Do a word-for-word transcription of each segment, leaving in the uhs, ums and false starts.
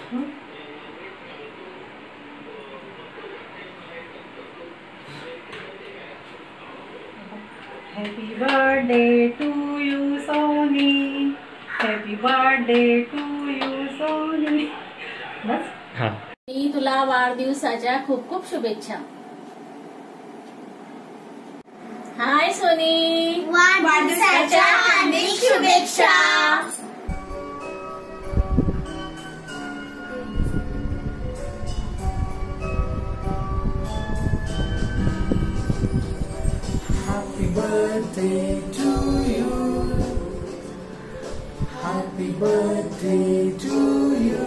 Happy birthday to you, Sony. Happy birthday to you, Sony. बस. हाँ. मी तुला वाढदिवसाच्या खूप खूप शुभेच्छा. हाय सोनी, वाढदिवसाच्या हार्दिक शुभेच्छा. Happy birthday to you. Happy birthday to you.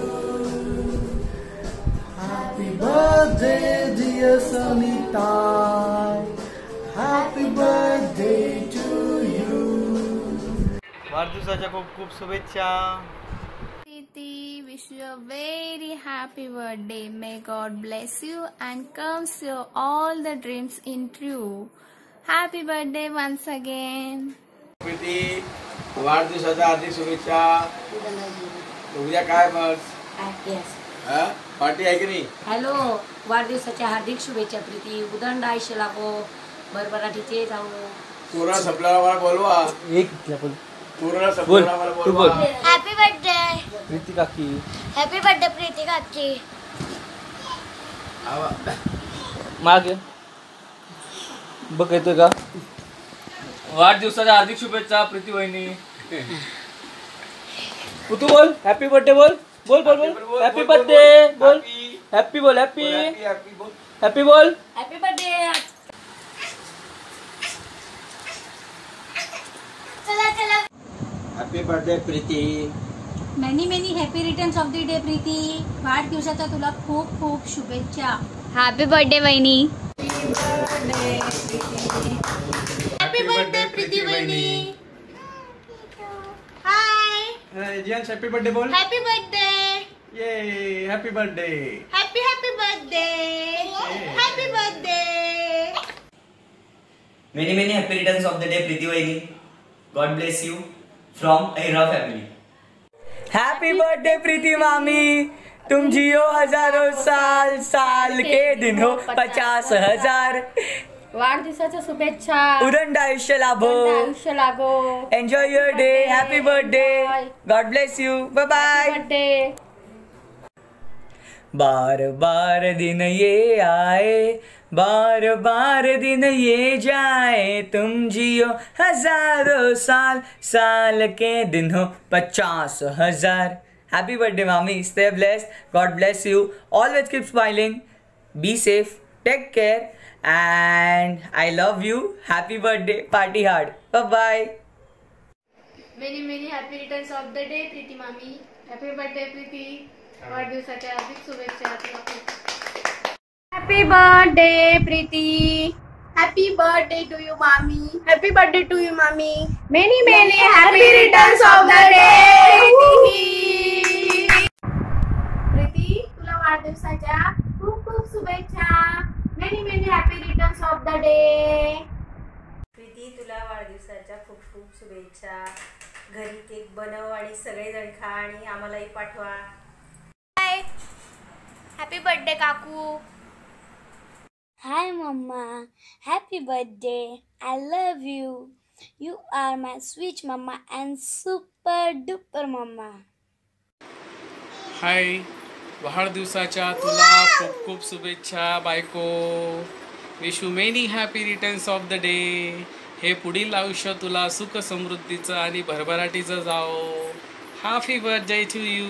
Happy birthday dear Sanita. Happy birthday to you. वाढदिवसाच्या खूप खूप शुभेच्छा. Priti, wish you a very happy birthday. May God bless you and comes your all the dreams in true. Happy birthday once again. Preeti, वाढदिवसाच्या हार्दिक शुभेच्छा. उद्या काय मग party आहे की नाही? हॅलो, वाढदिवसाच्या हार्दिक शुभेच्छा प्रीती. उदंड आयुष्य लाभो, भरभराटीचे जाऊ. कोरोना संपल्याला मला बोलवा. एक बोल. कोरोना संपल्याला मला बोलवा. हॅपी बर्थडे प्रीती काकी. हॅपी बर्थडे प्रीती काकी. मागे बघ येतोय का? वाढदिवसाच्या हार्दिक शुभेच्छा प्रीती वहिनी. तू बोल हॅपी बर्थडे बोल. बोल बोल बोल हॅपी बर्थडे बोल. हॅपी बोल हॅपी हॅपी बोल. Happy birthday. चला चला. Happy birthday Preeti. Many many happy returns of the day Preeti. वाढदिवसाच्या तुला खूप खूप शुभेच्छा. Happy birthday वहिनी. हॅपी बर्थडे प्रीती वहिनी. हाय जियांश हॅपी बर्थडे बोल. Happy birthday. ये happy birthday. Happy happy birthday. Happy birthday. Many many happy returns of the day Preeti Vaini. God bless you from Ahira family. Happy birthday Preeti मामी. तुम जियो हजारों साल, साल के दिन हो पचास हजार. वाढदिवसाच्या शुभेच्छा. उदंड आयुष्य लाभो. आयुष्य लागो. Enjoy your day. Happy birthday. God bless you. Bye bye. Birthday. बार बार दिन ये आए, बार बार दिन ये जाए. तुम जियो हजारों साल, साल के दिन हो पचास हजार. Happy birthday, mommy. Stay blessed. God bless you. Always keep smiling. Be safe. Take care. And I love you. Happy birthday. Party hard. Bye bye. Many many happy returns of the day Preeti मामी. Happy birthday Preeti. वाढदिवसाच्या हार्दिक शुभेच्छा तुला. Happy birthday Preeti. Happy birthday to you, mommy. Happy birthday to you, mommy. Many many happy returns of the day. Preeti, तुला वाढदिवसाच्या खूप खूप शुभेच्छा. Many many happy returns of the day. Preeti, तुला वाढदिवसाच्या खूप खूप शुभेच्छा. घरी केक बनव आणि सगळेजण खा आणि आम्हालाही पाठवा. हाय हॅपी बर्थडे काकू. Hi Mama, happy birthday. I love you. You are my sweet mama and super duper mama. Hi, वाढदिवसाच्या तुला खूप खूप शुभेच्छा बायको. Wish you many happy returns of the day. हे पुढील आयुष्य तुला सुख समृद्धीचं आणि भरभराटीचं जाओ. Happy birthday to you.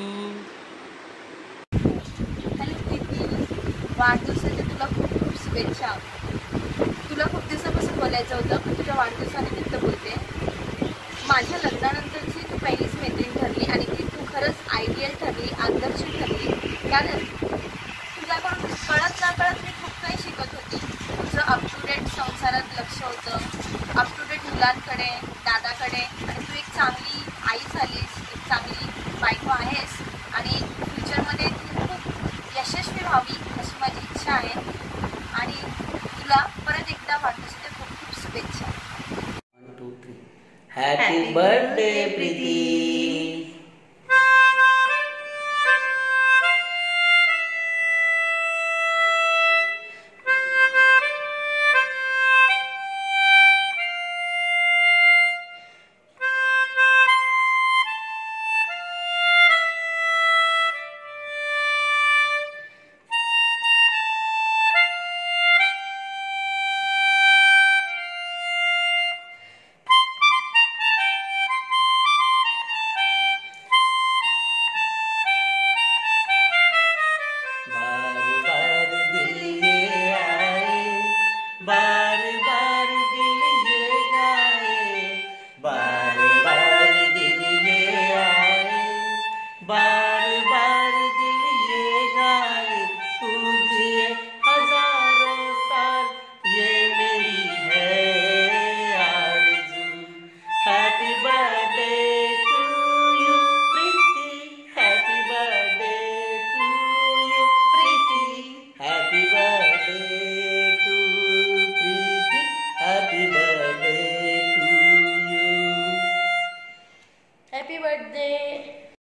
Hello Preeti, वाढदिवसाच्या तुला खूप खूप शुभेच्छा. तुला खूप दिवसापासून बोलायचं होतं पण तुझ्या वाढदिवसानिमित्त बोलते. माझ्या लग्नानंतरची तू पहिलीच मैत्रीण ठरली आणि ती तू खरंच आयडियल ठरली, आदर्श ठरली. कारण तुझ्याकडून कळत ना कळत मी खूप काही शिकत होती. तुझं अप टू डेट संसारात लक्ष होतं, अप टू डेट मुलांकडे, दादाकडे. आणि तू एक चांगली आई झालीस, एक चांगली बायको आहेस आणि फ्युचरमध्ये तू खूप यशस्वी व्हावी अशी माझी इच्छा आहे. आणि तुला परत एकदा वाढदिवसाच्या खूप खूप शुभेच्छा. Happy birthday, Preeti.